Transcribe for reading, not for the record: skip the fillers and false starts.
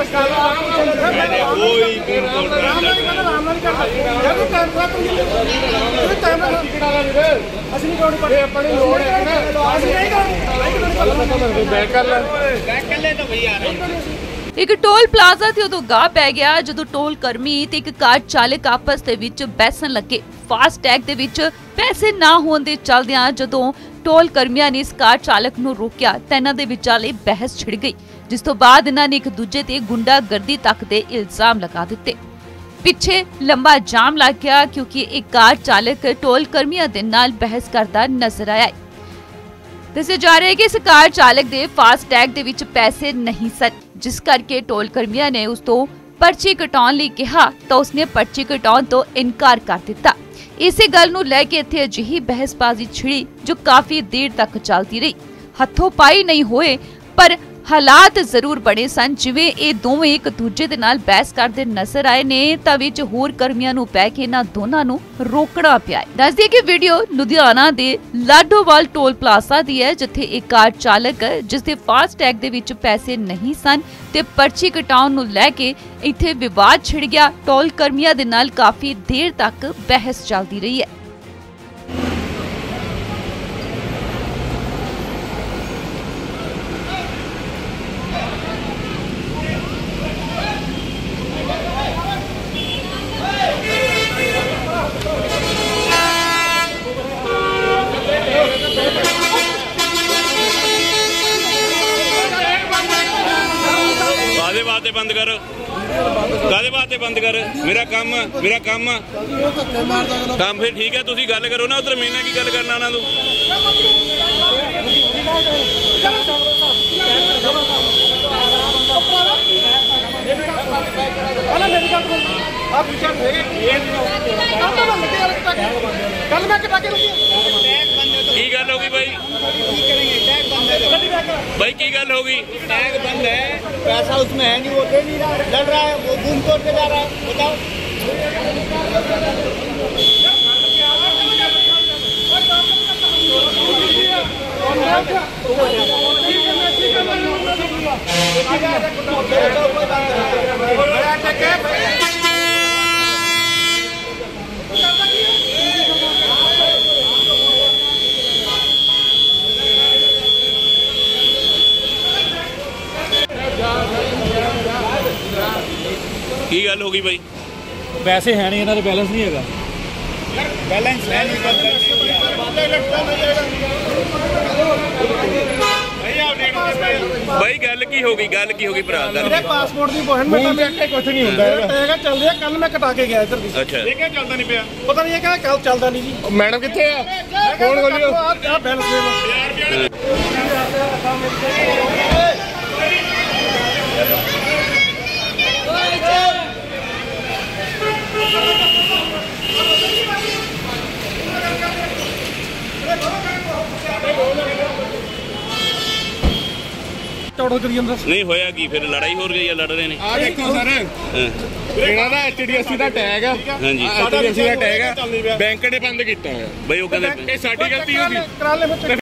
एक toll plaza ते उदों गाह पै गया जदों टोल कर्मी ते एक कार चालक आपस दे विच बहसन लगे। फास्टैग दे विच पैसे ना होण दे चलदियां जदों टोल कर्मियां ने इस कार चालक नूं रोकिया तां इन्हां दे विचाले बहस छिड़ गई, जिस तों बाद इन्हां ने एक दूजे ते गुंडागर्दी तक दे इल्जाम लगा दित्ते। पिछे लंबा जाम लग गया क्योंकि एक कार चालक टोल कर्मियां दे नाल बहस करदा नजर आया। दस्सिया जा रहा है कि इस कार चालक दे फास्टैग दे विच पैसे नहीं सन, जिस करके टोल कर्मियां ने उस तों पर्ची कटाउण लई कहा तां उसने पर्ची कटाउण तों इनकार कर दिता। इसे गल नूं लै के इत्थे अजिही बहसबाजी छिड़ी जो काफी देर तक चलती रही। हथों पाई नहीं होए पर हालात जरूर बने सन जिवें ये दोवें एक दूजे दे नाल बहस करदे नजर आए ने तां विच होर कर्मियां नूं पै के इन्हां दोनां नूं रोकना पिया। दस दिए कि वीडियो लुधियाना दे लाडोवाल टोल प्लाजा दी है, जिथे एक कार चालक जिसदे फास्टैग दे विच पैसे नहीं सन ते पर्ची कटाउण नूं लै के इत्थे विवाद छिड़ गया। टोल कर्मियां दे नाल काफी देर तक बहस चलदी रही है। बातें बंद कर, कादे बातें बंद कर। मेरा काम फिर ठीक है, तुसी गल करो ना उधर। मैंने की गल करना ना तू। की गल होगी भाई की गल होगी? टैग बंद है, पैसा उसमें है नहीं, वो दे नहीं रहा, लड़ रहा है, वो घूम तोड़ के जा रहा है। बताओ की गल होगी भाई? पैसे है नहीं, इन्हां दे बैलेंस नहीं हैगा। बैलेंस है नहीं, भाई गल की होगी? भरा मेरे पासपोर्ट की अपॉइंटमेंट कुछ नहीं होंदा चल रहा। कल मैं कटा के गया इधर दी। अच्छा, ये क्या चलता नहीं पिया? पता नहीं है कल चलता नहीं जी। मैडम कितने है? कौन बोलियो? आ बैलेंस नहीं होया की फिर लड़ाई हो गई है, लड़ रहे ने। आ देखो सर, ਇਹਨਾਂ ਦਾ HDFC ਦਾ ਟੈਗ ਆ। ਹਾਂਜੀ, HDFC ਦਾ ਟੈਗ ਆ, ਬੈਂਕ ਨੇ ਬੰਦ ਕੀਤਾ ਹੋਇਆ। ਬਈ ਉਹ ਕਹਿੰਦੇ ਇਹ ਸਾਡੀ ਗਲਤੀ ਹੋਗੀ।